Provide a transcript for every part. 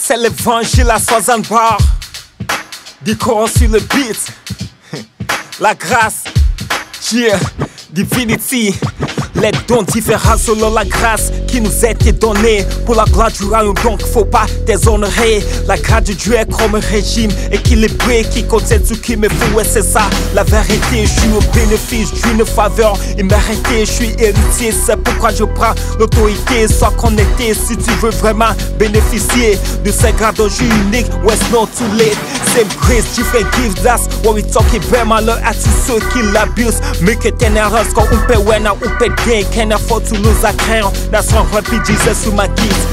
C'est l'évangile à 60 bars. Décor sur le beat. La grâce, yeah, divinity. Les dons différents selon la grâce qui nous a été donnée. Pour la gloire du royaume, donc faut pas déshonorer. La grâce de Dieu est comme un régime équilibré qui contient tout qui me faut, et c'est ça la vérité. Je suis au bénéfice d'une faveur imméritée. Je suis héritier, c'est pourquoi je prends l'autorité. Sois connecté si tu veux vraiment bénéficier de ces grâces dont je suis unique. West not too late. Same grace, different gifts, that's what we talking about. Malheur à tous ceux qui l'abusent. Mais que t'es nerveux quand on peut win ou peut gain. Can't afford to lose a crown. That's why I repeat Jesus to my kids.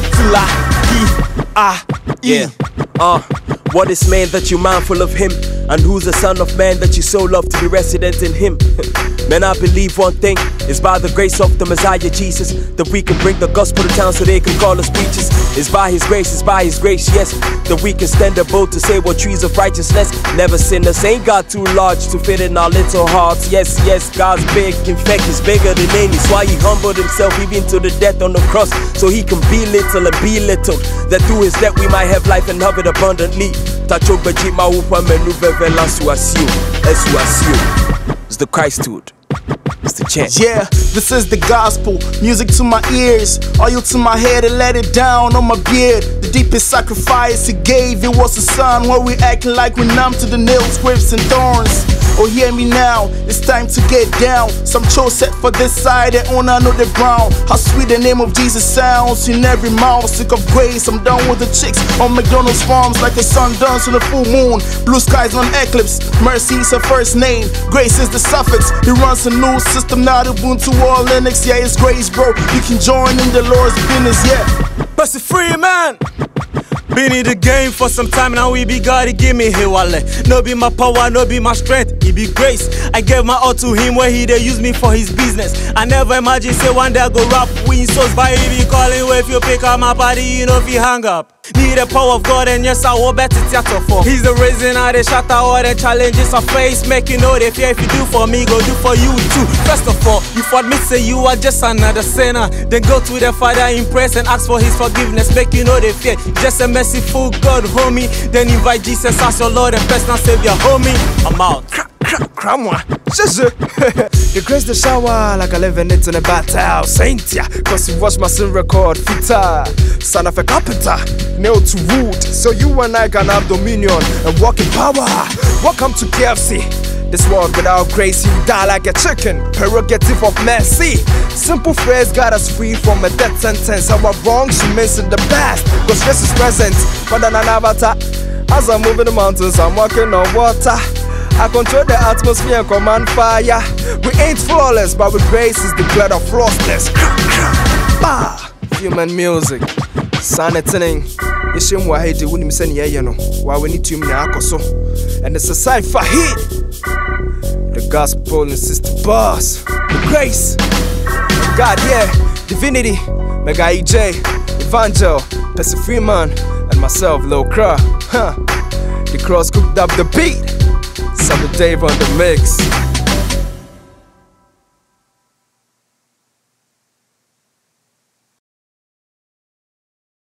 Yeah. What is man that you're mindful of him? And who's the son of man that you so love to be resident in him? Man, I believe one thing, it's by the grace of the Messiah Jesus that we can bring the gospel to town so they can call us preachers. It's by his grace, yes, that we can stand a bold to say what trees of righteousness. Never sinners, ain't God too large to fit in our little hearts. Yes, God's big, in fact he's bigger than any. That's why he humbled himself even to the death on the cross, so he can be little and be little, that through his death we might have life and have it abundantly. It's the Christhood. It's the chant. Yeah, this is the gospel. Music to my ears, oil to my head and let it down on my beard. The deepest sacrifice he gave, it was a son. Where we acting like we're numb to the nails, whips and thorns. Oh, hear me now, it's time to get down. Some chose set for this side and on another brown. How sweet the name of Jesus sounds in every mouth. Sick of grace, I'm done with the chicks on McDonald's farms like the sun dance on the full moon. Blue skies on eclipse, mercy is her first name, grace is the suffix. He runs a new system, not Ubuntu or Linux. Yeah, it's grace, bro, you can join in the Lord's business, yeah. But it's free, man. Been in the game for some time now, we be God, he give me his wallet. No be my power, no be my strength, it be grace. I gave my all to him where he dey use me for his business. I never imagine say one day I go rap, win souls by he be calling where if you pick up my body, you know if you hang up. Need the power of God and yes I will bet it theater for. He's the reason I dey shatter all the challenges I face. Make you know the fear if you do for me, go do for you too. First of all, you for admit say you are just another sinner. Then go to the Father in prayer and ask for his forgiveness. Make you know the fear, just a merciful God, homie. Then invite Jesus as your Lord and personal Savior, homie. I'm out. The grace the shower like I live in it in a battle. Saint ya, cause you watch my sin record. Fitter, son of a carpenter, nailed to wood. So you and I can have dominion and walk in power. Welcome to KFC. This world without grace, you die like a chicken. Prerogative of mercy. Simple phrase got us free from a death sentence. Our wrongs remains in the past, cause grace is present. More than an avatar. As I'm moving the mountains, I'm walking on water. I control the atmosphere and command fire. We ain't flawless, but with grace is declared of flawless. Human music. Sanitating. Yeshim wahidi wuni miseni yeno. Wa we need to mina akoso. And it's a cipher hit. The gospel and sister boss. The grace. God, yeah. Divinity. Mega EJ. Evangel. Percy Freeman. And myself, Lil Kra. The cross cooked up the beat. Summer Dave on the mix.